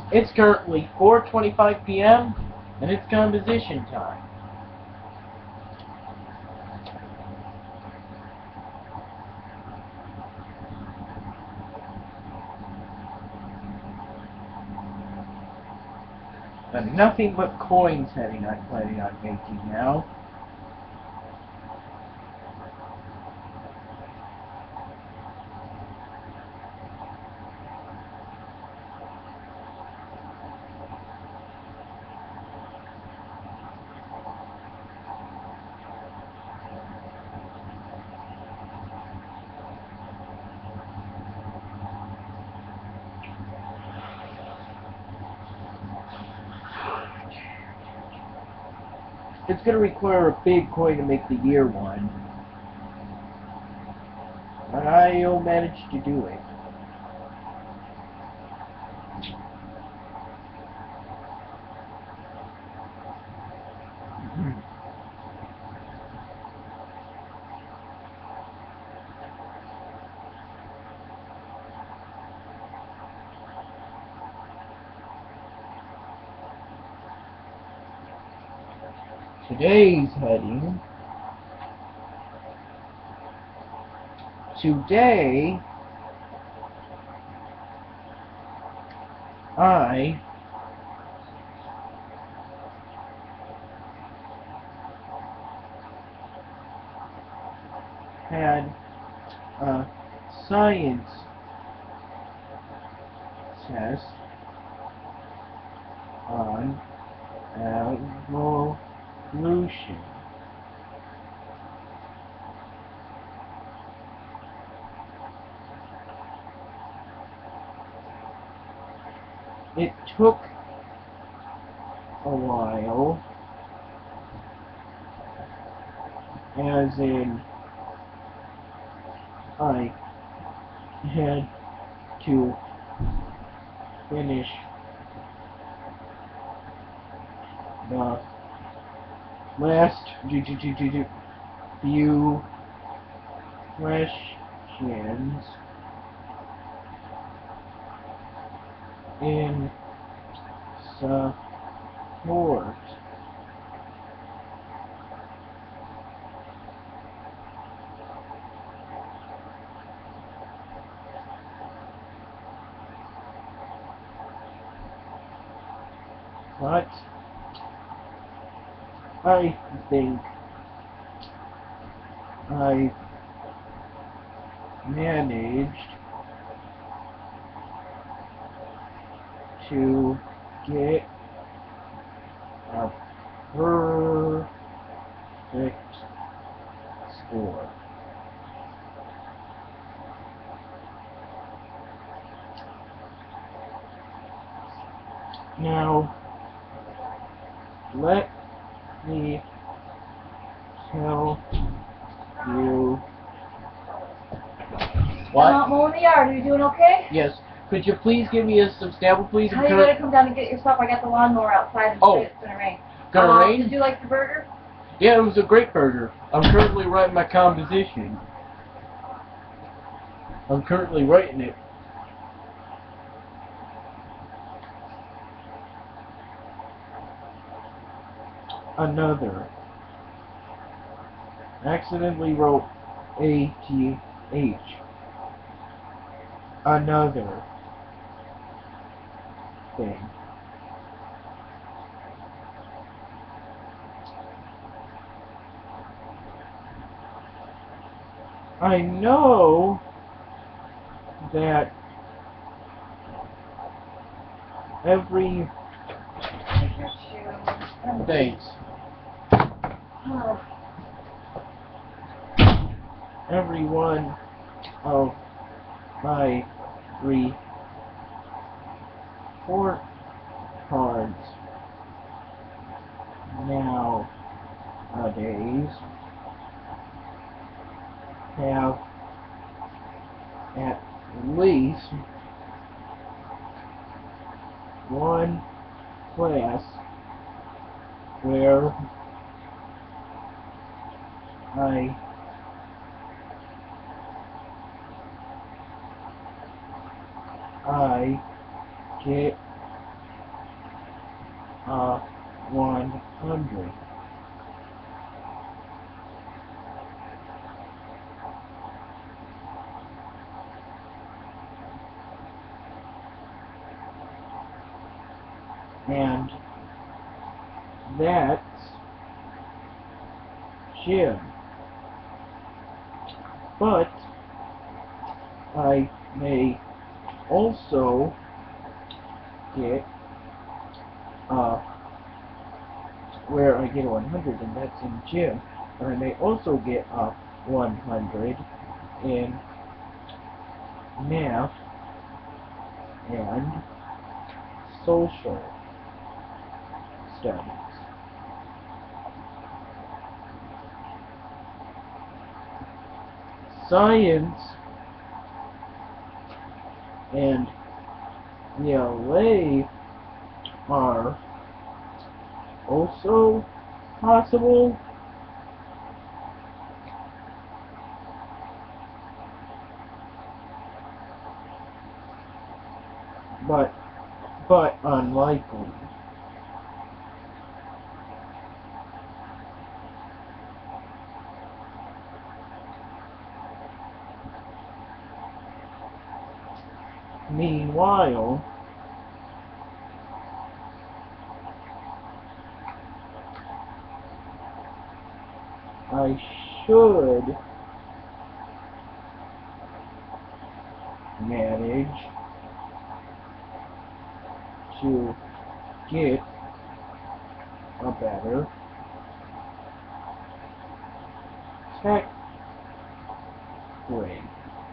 It's currently 4:25 p.m. and it's composition time. But nothing but coin setting I'm planning on making now. It's going to require a big coin to make the year one. But I'll manage to do it. Today's heading. Today, I had a science test on evolution. It took a while, as in I had to finish the last few questions in support. But I think I managed to get a perfect score. Now, let me tell you what? I'm out mowing the yard. Are you doing okay? Yes. Could you please give me some stable, please? How you gotta come down and get your stuff? I got the lawnmower outside and it's gonna rain. Gonna rain? Did you like the burger? Yeah, it was a great burger. I'm currently writing my composition. I'm currently writing it. Another. Accidentally wrote A-T-H. Another thing. I know that every... Thanks. Oh. Every one of my report cards nowadays have at least one class where I get 100. And that's Jim. But I may also get where I get a 100, and that's in gym. And I may also get a 100 in math and social studies. Science and ELA are also possible, but unlikely. Meanwhile, I should manage to get a better tech grade.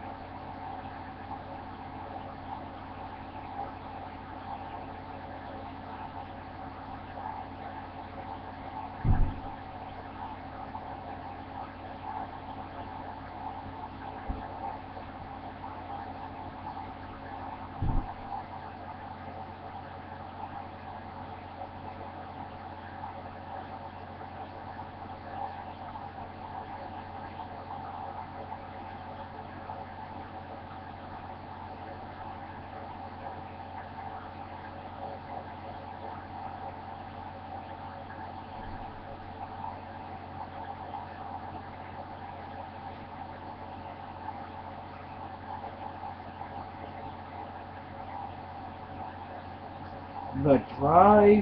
The drive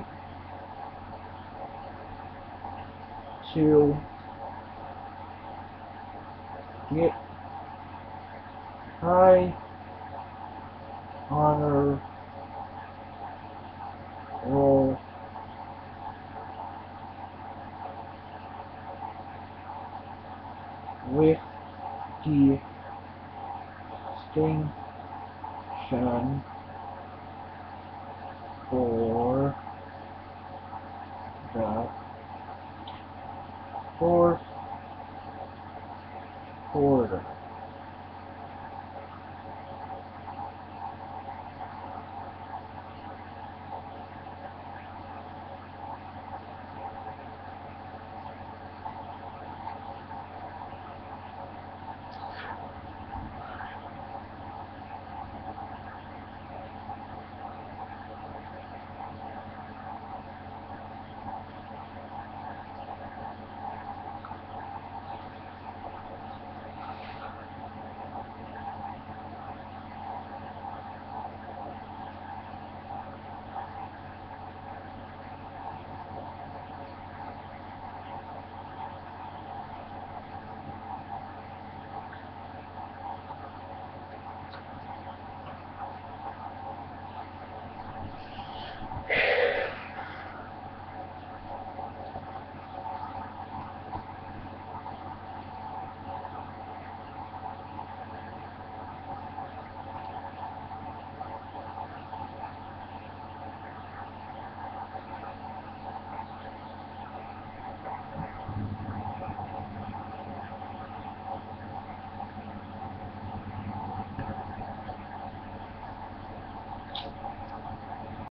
to get high honor roll with distinction for the